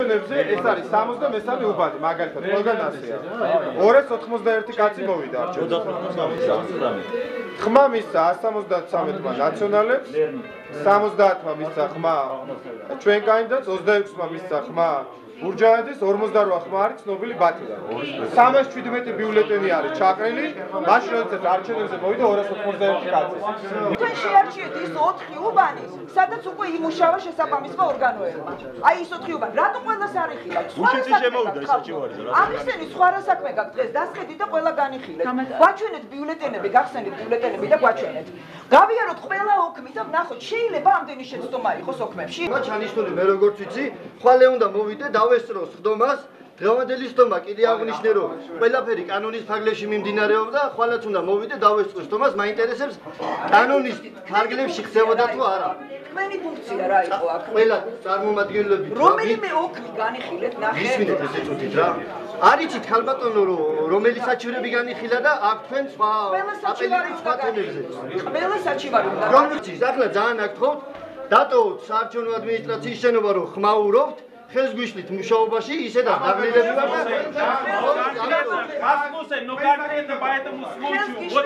არჩევნებზე ეს არის 63 უბანი, მაგალითად, ყველგან ასეა. 291 კაცი მოვიდა არჩევნებზე. ხმა მისცა 173-მა ნაციონალებს, 70-მა მისცა ხმა ჩვენ კანდიდატს, 26-მა მისცა ხმა ურჯააძეს, 48 ხმა არის ცნობილი ბათიდან. 317 ბიულეტენი არის ჩაყრილი, მაშინ როდესაც არჩევნებზე მოვიდა 291 კაცი. თქვენ შეარჩიეთ ის 4 უბანი, სადაც უკვე იმუშავა შესაბამისმა ორგანოებმა. აი ის 4 უბანი, რატო ყველას არ იხილავთ? უშეცი შემოვიდა ეს საჩივარზე რა. ამისენი სხვა რა საქმე გაქვს დღეს, დასხედით და ყველა განიხილეთ. გვაჩვენეთ ბიულეტენები, გახსენეთ ბიულეტენები და გვაჩვენეთ. გავიაროთ ყველა ოქმი და ვნახოთ, შეიძლება ამდენი შეცდომა იყოს ოქმებში. მათ ჩანიშნული მე როგორც ვიცი, ხვალე უნდა მოვიდე დავესწროს ხდომას. დღევანდელი ხდომა კიდე აღნიშნე რომ ყველაფერი კანონის ფარგლებში მიმდინარეობდა, ხვალაც უნდა მოვიდე დავესწროს ხდომას, მაინტერესებს კანონის ფარგლებში ხდებოდა თუ არა. თქვენი ფუნქცია რა იყო აქ? ყველა წარმომადგენლები რომელიმე ოქმი განიხილეთ, ნახეთ. ისმინეთ ესე წუთით რა. არიცით ხალბატონო რომელი საჩივრები განიხილა და აქ თქვენ სხვა აპელების სხვა თემებზე. ყველა საჩივარი უნდა. რომიცი, ახლა ძალიან აქ თხოვთ, დატოვოთ საარჩევნო ადმინისტრაციის შენობა რომ ხმაურობთ. ხელს გვიშლით მუშაობაში, ისე და დაგნილები ვარ და Расмусен, но конкретно по этому случаю, вот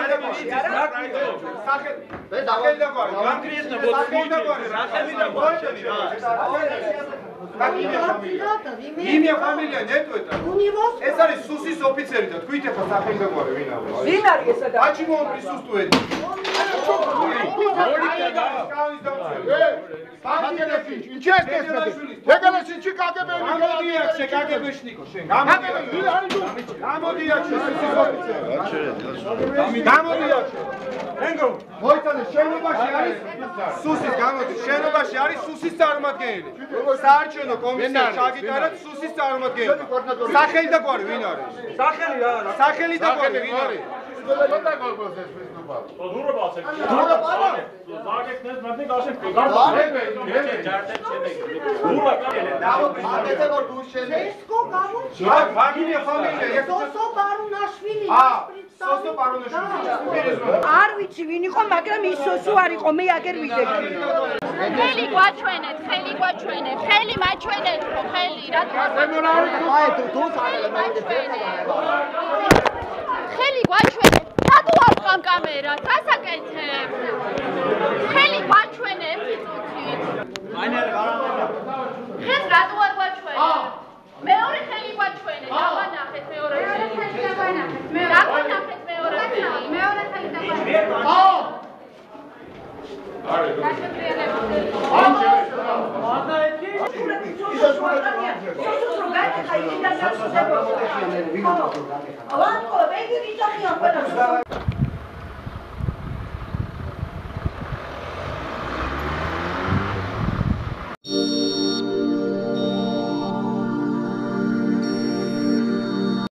конкретно вот имя, фамилия нету это? Это არის სუსის ოფიცერი და თქვით ახლა სახელმწიფოა ვინ არის? ვინ არის ეს ადამიანი? Почему он присутствует? შენობაში არის სუსის წარმომადგენელი. საარჩევნო კომისია ჩაგიტარეთ სუსის წარმომადგენელმა. სახელი და გვარი ვინ არის? სახელი რა? სახელი და გვარი ვინ არის? არ ვიცი ვინ იყო, მაგრამ ის სოსო არ იყო, მე აგერ ვიდექი. ხელი გვაჩვენეთ, ხელი გვაჩვენეთ, ხელი მაჩვენეთ, ხელი რატო? ხელი გვაჩვენეთ. რატო ავყამ კამერას? რას აკეთებ? ხელი გვაჩვენეთ იწუთით. ხელს რატო არ გვაჩვენეთ? მეორე ხელი გვაჩვენეთ. დავანახეთ მეორე ხელი. დავანახეთ მეორე ხელი. მეორე ხელი დავანახეთ. Avanti, vedi,